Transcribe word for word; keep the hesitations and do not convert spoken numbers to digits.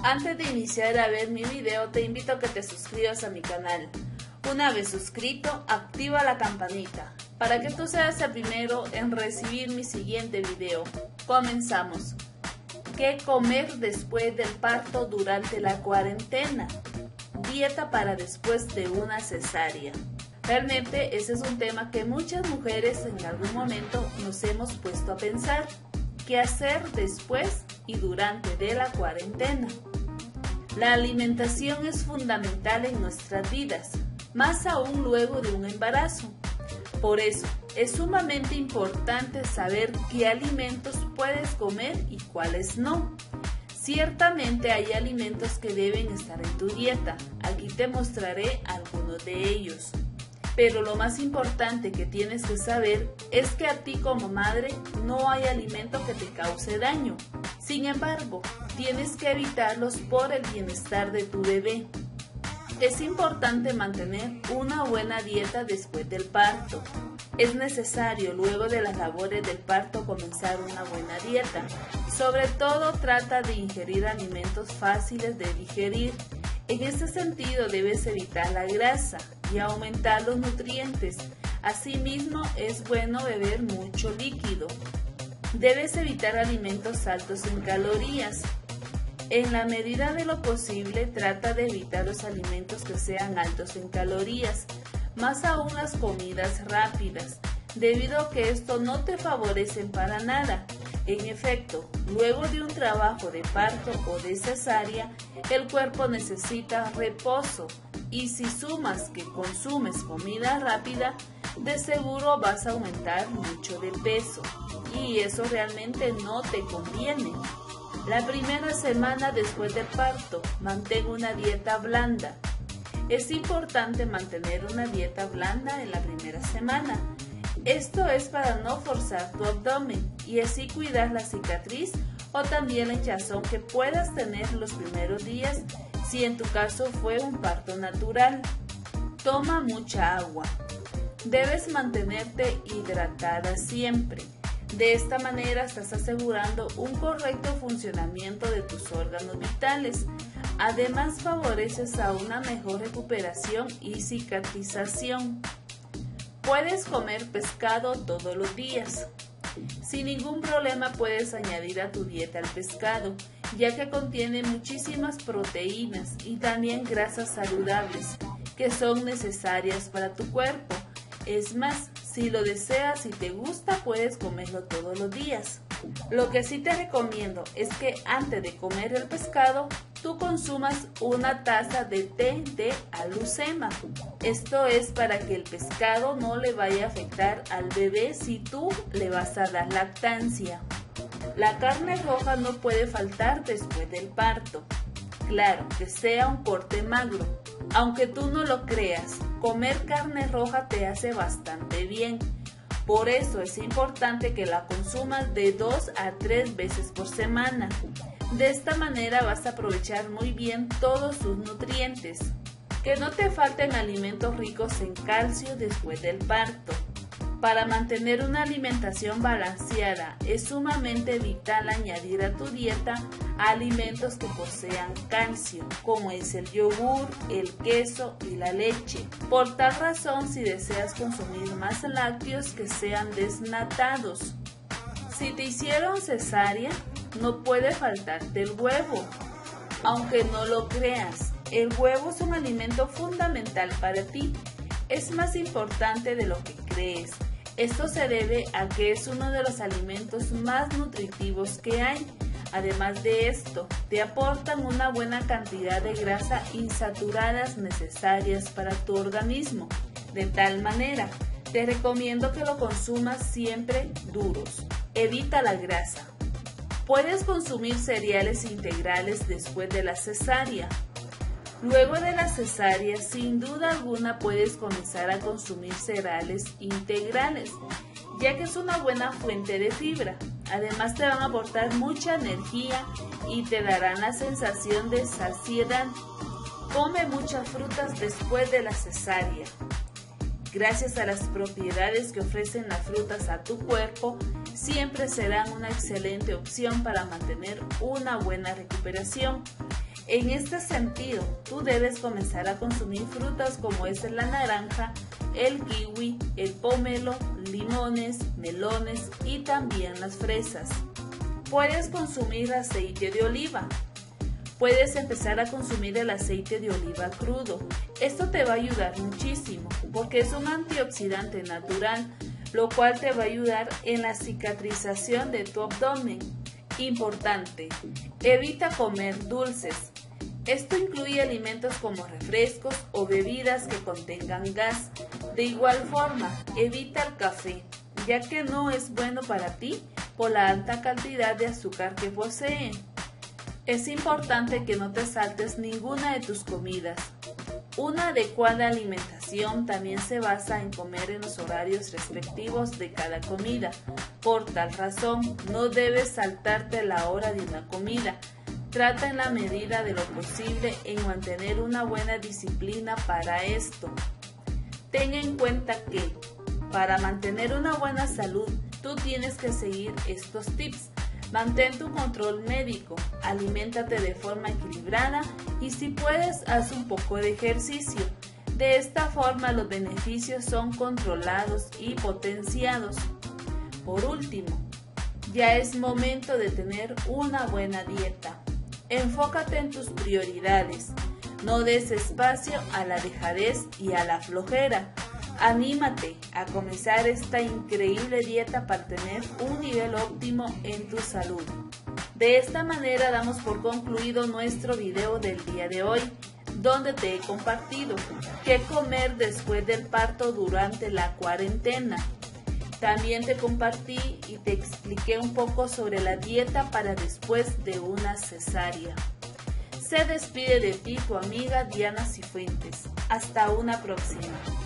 Antes de iniciar a ver mi video, te invito a que te suscribas a mi canal. Una vez suscrito, activa la campanita para que tú seas el primero en recibir mi siguiente video. Comenzamos. ¿Qué comer después del parto durante la cuarentena? Dieta para después de una cesárea. Realmente ese es un tema que muchas mujeres en algún momento nos hemos puesto a pensar. ¿Qué hacer después y durante de la cuarentena? La alimentación es fundamental en nuestras vidas, más aún luego de un embarazo. Por eso, es sumamente importante saber qué alimentos puedes comer y cuáles no. Ciertamente hay alimentos que deben estar en tu dieta. Aquí te mostraré algunos de ellos. Pero lo más importante que tienes que saber es que a ti como madre no hay alimento que te cause daño. Sin embargo, tienes que evitarlos por el bienestar de tu bebé. Es importante mantener una buena dieta después del parto. Es necesario luego de las labores del parto comenzar una buena dieta. Sobre todo trata de ingerir alimentos fáciles de digerir. En este sentido debes evitar la grasa y aumentar los nutrientes. Asimismo es bueno beber mucho líquido. Debes evitar alimentos altos en calorías. En la medida de lo posible trata de evitar los alimentos que sean altos en calorías, más aún las comidas rápidas, debido a que esto no te favorecen para nada. En efecto, luego de un trabajo de parto o de cesárea, el cuerpo necesita reposo y si sumas que consumes comida rápida, de seguro vas a aumentar mucho de peso y eso realmente no te conviene. La primera semana después del parto, mantén una dieta blanda. Es importante mantener una dieta blanda en la primera semana. Esto es para no forzar tu abdomen y así cuidar la cicatriz o también la hinchazón que puedas tener los primeros días si en tu caso fue un parto natural. Toma mucha agua. Debes mantenerte hidratada siempre. De esta manera estás asegurando un correcto funcionamiento de tus órganos vitales. Además favoreces a una mejor recuperación y cicatrización. Puedes comer pescado todos los días. Sin ningún problema puedes añadir a tu dieta el pescado, ya que contiene muchísimas proteínas y también grasas saludables que son necesarias para tu cuerpo. Es más, si lo deseas y te gusta, puedes comerlo todos los días. Lo que sí te recomiendo es que antes de comer el pescado, tú consumas una taza de té de alucema. Esto es para que el pescado no le vaya a afectar al bebé si tú le vas a dar lactancia. La carne roja no puede faltar después del parto. Claro, que sea un corte magro. Aunque tú no lo creas, comer carne roja te hace bastante bien. Por eso es importante que la consumas de dos a tres veces por semana. De esta manera vas a aprovechar muy bien todos sus nutrientes. Que no te falten alimentos ricos en calcio después del parto. Para mantener una alimentación balanceada es sumamente vital añadir a tu dieta alimentos que posean calcio, como es el yogur, el queso y la leche. Por tal razón, si deseas consumir más lácteos, que sean desnatados. Si te hicieron cesárea, no puede faltarte el huevo. Aunque no lo creas, el huevo es un alimento fundamental para ti. Es más importante de lo que crees. Esto se debe a que es uno de los alimentos más nutritivos que hay. Además de esto, te aportan una buena cantidad de grasa insaturadas necesarias para tu organismo. De tal manera, te recomiendo que lo consumas siempre duros. Evita la grasa. Puedes consumir cereales integrales después de la cesárea. Luego de la cesárea, sin duda alguna puedes comenzar a consumir cereales integrales, ya que es una buena fuente de fibra. Además te van a aportar mucha energía y te darán la sensación de saciedad. Come muchas frutas después de la cesárea. Gracias a las propiedades que ofrecen las frutas a tu cuerpo, siempre serán una excelente opción para mantener una buena recuperación. En este sentido, tú debes comenzar a consumir frutas como es la naranja, el kiwi, el pomelo, limones, melones y también las fresas. Puedes consumir aceite de oliva. Puedes empezar a consumir el aceite de oliva crudo. Esto te va a ayudar muchísimo porque es un antioxidante natural, lo cual te va a ayudar en la cicatrización de tu abdomen. Importante, evita comer dulces. Esto incluye alimentos como refrescos o bebidas que contengan gas. De igual forma, evita el café, ya que no es bueno para ti por la alta cantidad de azúcar que posee. Es importante que no te saltes ninguna de tus comidas. Una adecuada alimentación también se basa en comer en los horarios respectivos de cada comida. Por tal razón, no debes saltarte la hora de una comida. Trata en la medida de lo posible en mantener una buena disciplina para esto. Ten en cuenta que, para mantener una buena salud, tú tienes que seguir estos tips. Mantén tu control médico, aliméntate de forma equilibrada y si puedes, haz un poco de ejercicio. De esta forma los beneficios son controlados y potenciados. Por último, ya es momento de tener una buena dieta. Enfócate en tus prioridades. No des espacio a la dejadez y a la flojera. Anímate a comenzar esta increíble dieta para tener un nivel óptimo en tu salud. De esta manera damos por concluido nuestro video del día de hoy, donde te he compartido qué comer después del parto durante la cuarentena. También te compartí y te expliqué un poco sobre la dieta para después de una cesárea. Se despide de ti tu amiga Diana Cifuentes. Hasta una próxima.